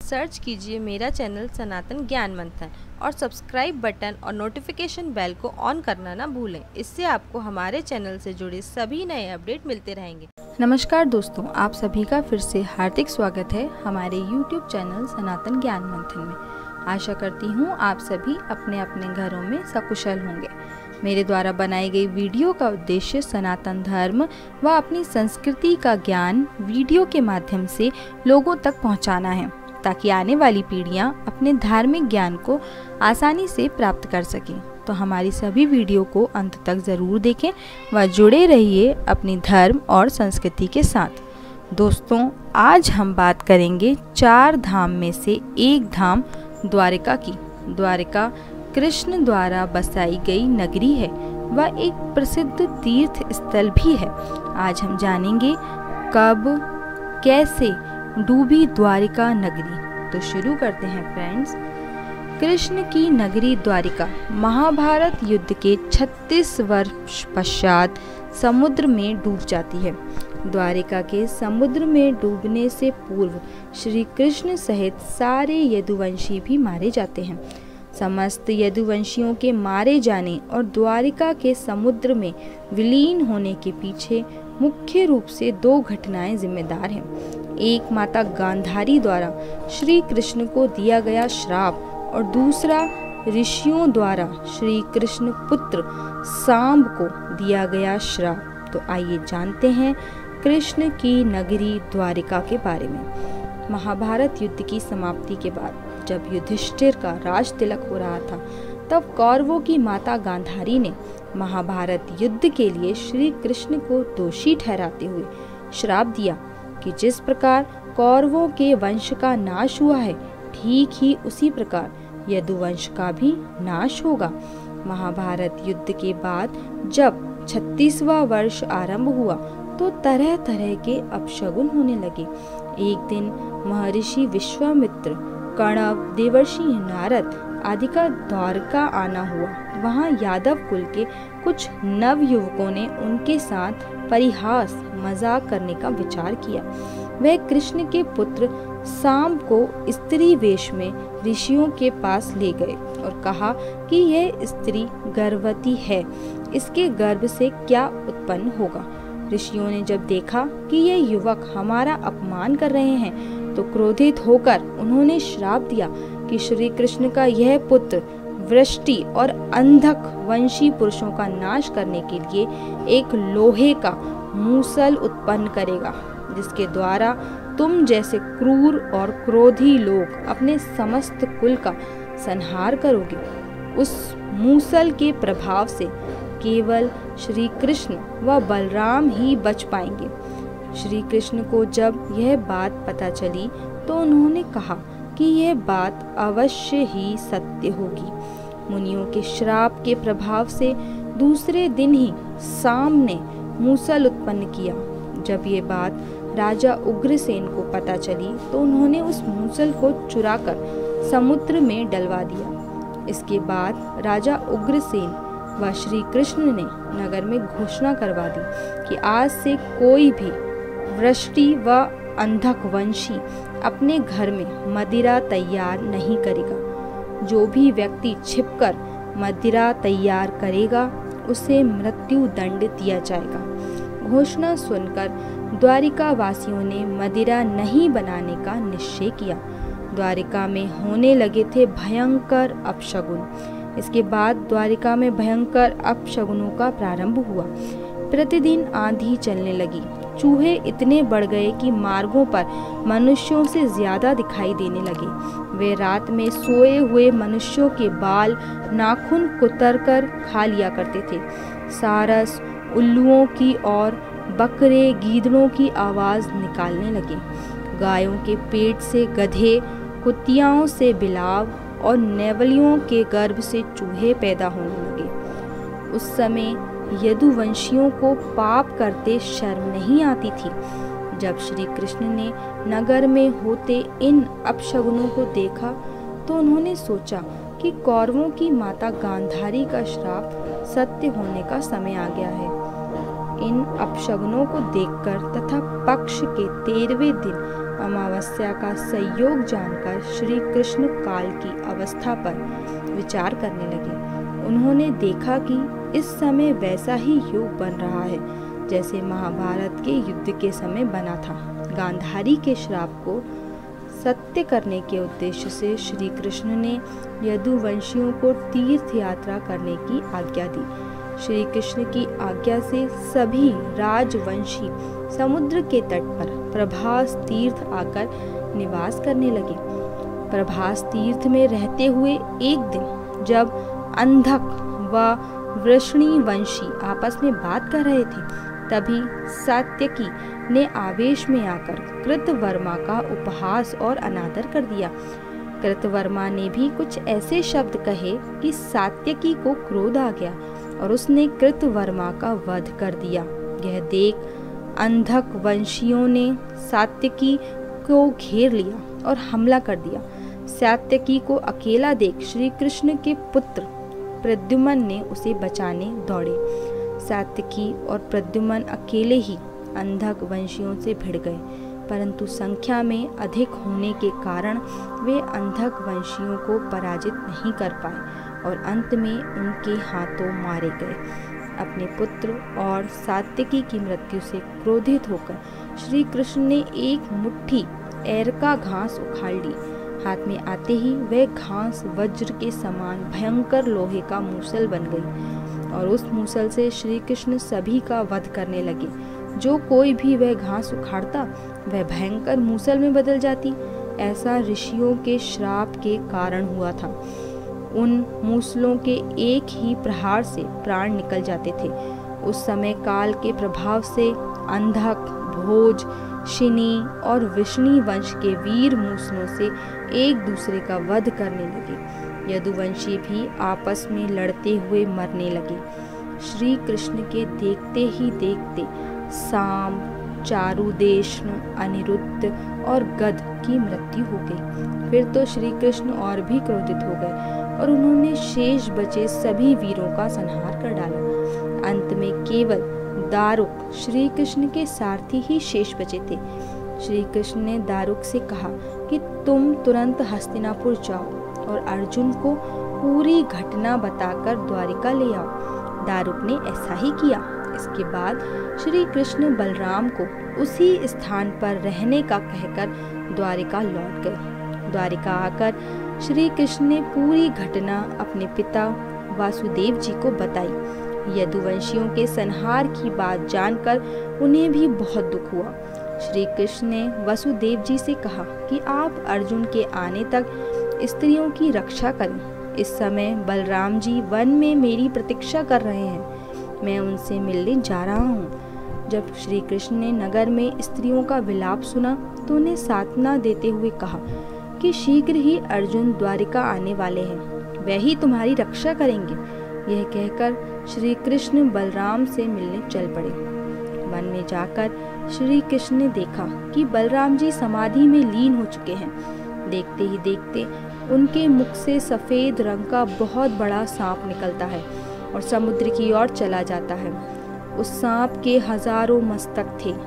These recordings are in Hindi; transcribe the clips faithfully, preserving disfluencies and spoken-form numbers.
सर्च कीजिए मेरा चैनल सनातन ज्ञान मंथन और सब्सक्राइब बटन और नोटिफिकेशन बेल को ऑन करना ना भूलें। इससे आपको हमारे चैनल से जुड़े सभी नए अपडेट मिलते रहेंगे। नमस्कार दोस्तों, आप सभी का फिर से हार्दिक स्वागत है हमारे यूट्यूब चैनल सनातन ज्ञान मंथन में। आशा करती हूँ आप सभी अपने अपने घरों में सकुशल होंगे। मेरे द्वारा बनाई गई वीडियो का उद्देश्य सनातन धर्म व अपनी संस्कृति का ज्ञान वीडियो के माध्यम से लोगों तक पहुंचाना है, ताकि आने वाली पीढ़ियां अपने धार्मिक ज्ञान को आसानी से प्राप्त कर सकें। तो हमारी सभी वीडियो को अंत तक ज़रूर देखें व जुड़े रहिए अपनी धर्म और संस्कृति के साथ। दोस्तों, आज हम बात करेंगे चार धाम में से एक धाम द्वारिका की। द्वारिका कृष्ण द्वारा बसाई गई नगरी है व एक प्रसिद्ध तीर्थ स्थल भी है। आज हम जानेंगे कब कैसे डूबी द्वारिका नगरी। तो शुरू करते हैं फ्रेंड्स। कृष्ण की नगरी द्वारिका महाभारत युद्ध के छत्तीस वर्ष पश्चात समुद्र में डूब जाती है। द्वारिका के समुद्र में डूबने से पूर्व श्री कृष्ण सहित सारे यदुवंशी भी मारे जाते हैं। समस्त यदुवंशियों के मारे जाने और द्वारिका के समुद्र में विलीन होने के पीछे मुख्य रूप से दो घटनाएं जिम्मेदार हैं। एक माता गांधारी द्वारा श्री कृष्ण को दिया गया श्राप और दूसरा ऋषियों द्वारा श्री कृष्ण पुत्र सांब को दिया गया श्राप। तो आइए जानते हैं कृष्ण की नगरी द्वारिका के बारे में। महाभारत युद्ध की समाप्ति के बाद जब युधिष्ठिर का राज तिलक हो रहा था, तब कौरवों की माता गांधारी ने महाभारत युद्ध के लिए श्री कृष्ण को दोषी ठहराते हुए श्राप दिया कि जिस प्रकार कौरवों के वंश का नाश हुआ है, ठीक ही उसी प्रकार यदुवंश का भी नाश होगा। महाभारत युद्ध के बाद जब छत्तीसवां वर्ष आरंभ हुआ तो तरह तरह के अपशगुन होने लगे। एक दिन महर्षि विश्वामित्र, कणव, देवर्षि नारद आदि का द्वारका आना हुआ। वहां यादव कुल के कुछ नव युवकों ने उनके साथ परिहास मजाक करने का विचार किया। वह कृष्ण के पुत्र सांब को स्त्री वेश में ऋषियों के पास ले गए और कहा कि यह स्त्री गर्भवती है, इसके गर्भ से क्या उत्पन्न होगा। ऋषियों ने जब देखा कि यह युवक हमारा अपमान कर रहे हैं, तो क्रोधित होकर उन्होंने श्राप दिया कि श्री कृष्ण का यह पुत्र वृष्टि और अंधक वंशी पुरुषों का नाश करने के लिए एक लोहे का मूसल उत्पन्न करेगा, जिसके द्वारा तुम जैसे क्रूर और क्रोधी लोग अपने समस्त कुल का संहार करोगे। उस मूसल के प्रभाव से केवल श्री कृष्ण व बलराम ही बच पाएंगे। श्री कृष्ण को जब यह बात पता चली तो उन्होंने कहा कि यह बात अवश्य ही सत्य होगी। मुनियों के श्राप के प्रभाव से दूसरे दिन ही सांब ने मूसल उत्पन्न किया। जब ये बात राजा उग्रसेन को पता चली तो उन्होंने उस मूसल को चुराकर समुद्र में डलवा दिया। इसके बाद राजा उग्रसेन व श्री कृष्ण ने नगर में घोषणा करवा दी कि आज से कोई भी वृष्टि व अंधक वंशी अपने घर में मदिरा तैयार नहीं करेगा। जो भी व्यक्ति छिपकर मदिरा तैयार करेगा उसे मृत्यु दंड दिया जाएगा। घोषणा सुनकर द्वारिका वासियों ने मदिरा नहीं बनाने का निश्चय किया। द्वारिका में होने लगे थे भयंकर अपशगुन। इसके बाद द्वारिका में भयंकर अपशगुनों का प्रारंभ हुआ। प्रतिदिन आंधी चलने लगी। चूहे इतने बढ़ गए कि मार्गों पर मनुष्यों से ज्यादा दिखाई देने लगे। वे रात में सोए हुए मनुष्यों के बाल, नाखून कुतरकर खा लिया करते थे। सारस उल्लुओं की और बकरे गीदड़ों की आवाज निकालने लगे। गायों के पेट से गधे, कुतियाओं से बिलाव और नेवलियों के गर्भ से चूहे पैदा होने लगे। उस समय यदुवंशियों को पाप करते शर्म नहीं आती थी। जब श्री कृष्ण ने नगर में होते इन अपशगुनों को देखा तो उन्होंने सोचा कि कौरवों की माता गांधारी का श्राप सत्य होने का समय आ गया है। इन अपशगुनों को देखकर तथा पक्ष के तेरहवें दिन अमावस्या का संयोग जानकर श्री कृष्ण काल की अवस्था पर विचार करने लगे। उन्होंने देखा कि इस समय वैसा ही योग बन रहा है जैसे महाभारत के युद्ध के समय बना था। गांधारी के श्राप को सत्य करने के उद्देश्य से श्री कृष्ण ने यदुवंशियों को तीर्थ यात्रा करने की आज्ञा दी। श्री कृष्ण की आज्ञा से सभी राजवंशी समुद्र के तट पर प्रभास तीर्थ आकर निवास करने लगे। प्रभास तीर्थ में रहते हुए एक दिन जब अंधक व वृषणी वंशी आपस में बात कर रहे थे, तभी सात्यकी ने आवेश में आकर कृतवर्मा का उपहास और अनादर कर दिया। कृतवर्मा ने भी कुछ ऐसे शब्द कहे कि सात्यकी को क्रोध आ गया और उसने कृतवर्मा का वध कर दिया। यह देख अंधक वंशियों ने सात्यकी को घेर लिया और हमला कर दिया। सात्यकी को अकेला देख श्री कृष्ण के पुत्र प्रद्युम्न ने उसे बचाने दौड़े। सात्यकी और प्रद्युम्न अकेले ही अंधक वंशियों से भिड़ गए, परंतु संख्या में अधिक होने के कारण वे अंधक वंशियों को पराजित नहीं कर पाए और अंत में उनके हाथों मारे गए। अपने पुत्र और सात्यकी की मृत्यु से क्रोधित होकर श्री कृष्ण ने एक मुट्ठी एरका घास उखाड़ ली। हाथ में आते ही वह घास वज्र के समान भयंकर लोहे का मूसल बन गई और उस मूसल से श्री कृष्ण सभी का वध करने लगे। जो कोई भी वह घास उखाड़ता वह भयंकर मूसल में बदल जाती। ऐसा ऋषियों के श्राप के कारण हुआ था। उन मूसलों के एक ही प्रहार से प्राण निकल जाते थे। उस समय काल के प्रभाव से अंधक, भोज, शिनी और विष्णी वंश के वीर मूसलों से एक दूसरे का वध करने लगे। यदुवंशी भी आपस में लड़ते हुए मरने लगे। श्री कृष्ण के देखते ही देखते साम, चारुदेशन, अनिरुद्ध और गद की मृत्यु हो गई। फिर तो श्री कृष्ण और भी क्रोधित हो गए और उन्होंने शेष बचे सभी वीरों का संहार कर डाला। अंत में केवल दारुक श्री कृष्ण के सारथी ही शेष बचे थे। श्री कृष्ण ने दारुक से कहा कि तुम तुरंत हस्तिनापुर जाओ और अर्जुन को पूरी घटना बताकर द्वारिका ले आओ। दारुक ने ऐसा ही किया। इसके बाद श्री कृष्ण बलराम को उसी स्थान पर रहने का कहकर द्वारिका लौट गए। द्वारिका आकर श्री कृष्ण ने पूरी घटना अपने पिता वासुदेव जी को बताई। यदुवंशियों के संहार की बात जानकर उन्हें भी बहुत दुख हुआ। श्री कृष्ण ने वसुदेव जी से कहा कि आप अर्जुन के आने तक स्त्रियों की रक्षा करें। इस समय बलराम जी वन में मेरी प्रतीक्षा कर रहे हैं। मैं उनसे मिलने जा रहा हूँ। जब श्री कृष्ण ने नगर में स्त्रियों का विलाप सुना तो उन्हें सांत्वना देते हुए कहा कि शीघ्र ही अर्जुन द्वारिका आने वाले हैं, वे ही तुम्हारी रक्षा करेंगे। यह कहकर श्री कृष्ण बलराम से मिलने चल पड़े। वन में जाकर श्री कृष्ण ने देखा कि बलराम जी समाधि में लीन हो चुके हैं। देखते ही देखते उनके मुख से सफेद रंग का बहुत बड़ा सांप निकलता है और समुद्र की ओर चला जाता है। उस सांप के हजारों मस्तक थे।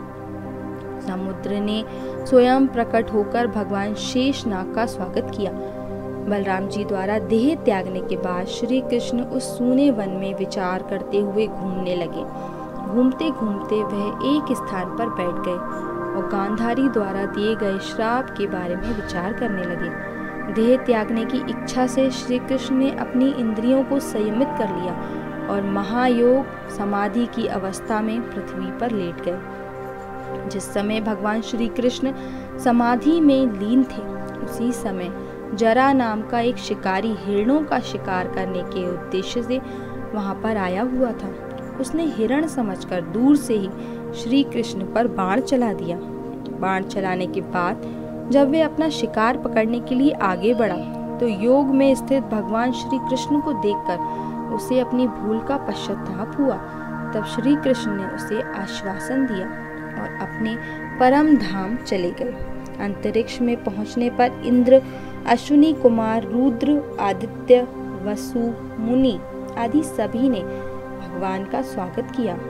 समुद्र ने स्वयं प्रकट होकर भगवान शेषनाग का स्वागत किया। बलराम जी द्वारा देह त्यागने के बाद श्री कृष्ण उस सूने वन में विचार करते हुए घूमने लगे। घूमते घूमते वह एक स्थान पर बैठ गए और गांधारी द्वारा दिए गए श्राप के बारे में विचार करने लगे। देह त्यागने की इच्छा से श्री कृष्ण ने अपनी इंद्रियों को संयमित कर लिया और महायोग समाधि की अवस्था में पृथ्वी पर लेट गए। जिस समय भगवान श्री कृष्ण समाधि में लीन थे, उसी समय जरा नाम का एक शिकारी हिरणों का शिकार करने के उद्देश्य से वहां पर आया हुआ था। उसने हिरण समझकर दूर से ही श्री कृष्ण पर बाण चला दिया। बाण चलाने के बाद जब वे अपना शिकार पकड़ने के लिए आगे बढ़ा तो योग में स्थित भगवान श्री कृष्ण को देखकर उसे अपनी भूल का पश्चाताप हुआ। तब श्री कृष्ण ने उसे आश्वासन दिया और अपने परम धाम चले गए। अंतरिक्ष में पहुंचने पर इंद्र, अश्विनी कुमार, रुद्र, आदित्य, वसु, मुनि आदि सभी ने भगवान का स्वागत किया।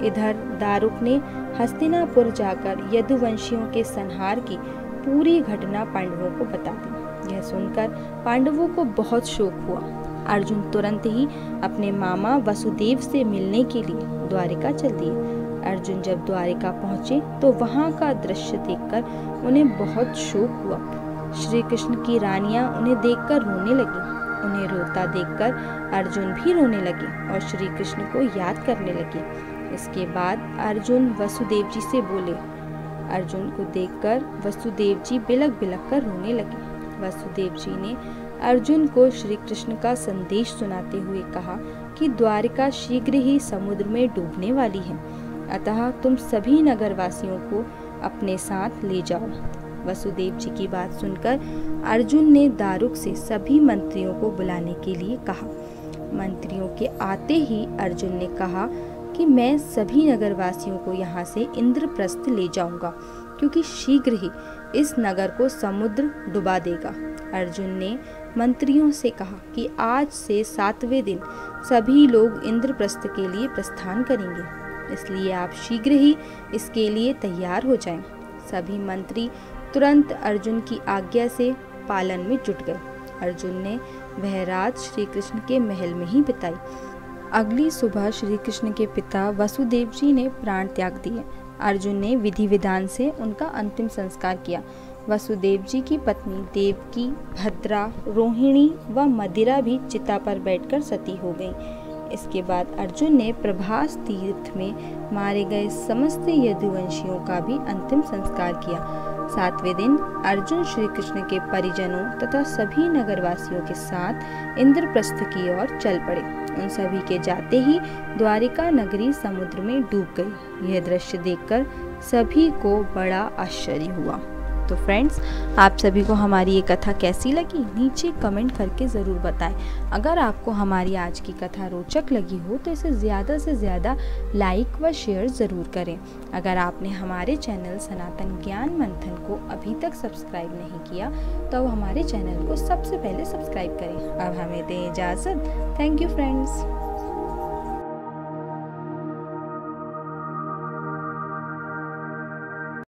इधर दारुक ने हस्तिनापुर जाकर यदुवंशियों के संहार की पूरी घटना पांडवों को बता दी। यह सुनकर पांडवों को बहुत शोक हुआ। अर्जुन तुरंत ही अपने मामा वसुदेव से मिलने के लिए द्वारिका चल दिए। अर्जुन जब द्वारिका पहुंचे तो वहां का दृश्य देखकर उन्हें बहुत शोक हुआ। श्री कृष्ण की रानियां उन्हें देखकर रोने लगी। उन्हें रोता देखकर अर्जुन भी रोने लगे और श्री कृष्ण को याद करने लगे। इसके बाद अर्जुन वसुदेव जी से बोले। अर्जुन को देखकर वसुदेव जी बिलक बिलक कर रोने लगे। वसुदेव जी ने अर्जुन को श्री कृष्ण का संदेश सुनाते हुए कहा कि द्वारिका शीघ्र ही समुद्र में डूबने वाली है, अतः तुम सभी नगरवासियों को अपने साथ ले जाओ। वसुदेव जी की बात सुनकर अर्जुन ने दारुक से सभी मंत्रियों को बुलाने के लिए कहा। मंत्रियों के आते ही अर्जुन ने कहा कि मैं सभी नगरवासियों को यहाँ से इंद्रप्रस्थ ले जाऊंगा, क्योंकि शीघ्र ही इस नगर को समुद्र डुबा देगा। अर्जुन ने मंत्रियों से कहा कि आज से सातवें दिन सभी लोग इंद्रप्रस्थ के लिए प्रस्थान करेंगे, इसलिए आप शीघ्र ही इसके लिए तैयार हो जाएं। सभी मंत्री तुरंत अर्जुन की आज्ञा से पालन में जुट गए। अर्जुन ने वह रात श्री कृष्ण के महल में ही बिताई। अगली सुबह श्री कृष्ण के पिता वसुदेव जी ने प्राण त्याग दिए। अर्जुन ने विधि विधान से उनका अंतिम संस्कार किया। वसुदेव जी की पत्नी देवकी, भद्रा, रोहिणी व मदिरा भी चिता पर बैठकर सती हो गईं। इसके बाद अर्जुन ने प्रभास तीर्थ में मारे गए समस्त यदुवंशियों का भी अंतिम संस्कार किया। सातवें दिन अर्जुन श्री कृष्ण के परिजनों तथा सभी नगरवासियों के साथ इंद्रप्रस्थ की ओर चल पड़े। उन सभी के जाते ही द्वारिका नगरी समुद्र में डूब गई। यह दृश्य देखकर सभी को बड़ा आश्चर्य हुआ। तो फ्रेंड्स, आप सभी को हमारी ये कथा कैसी लगी नीचे कमेंट करके ज़रूर बताएं। अगर आपको हमारी आज की कथा रोचक लगी हो तो इसे ज़्यादा से ज़्यादा लाइक व शेयर ज़रूर करें। अगर आपने हमारे चैनल सनातन ज्ञान मंथन को अभी तक सब्सक्राइब नहीं किया तो हमारे चैनल को सबसे पहले सब्सक्राइब करें। अब हमें दें इजाज़त। Thank you friends.